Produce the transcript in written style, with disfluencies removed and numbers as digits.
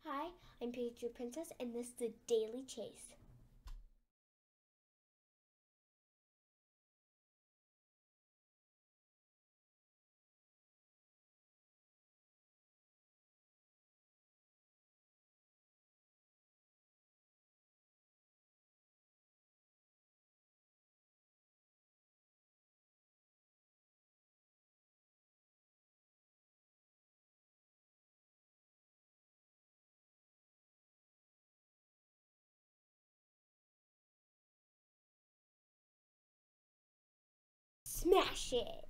Hi, I'm Pikachu Princess, and this is the Daily Chase. Smash it!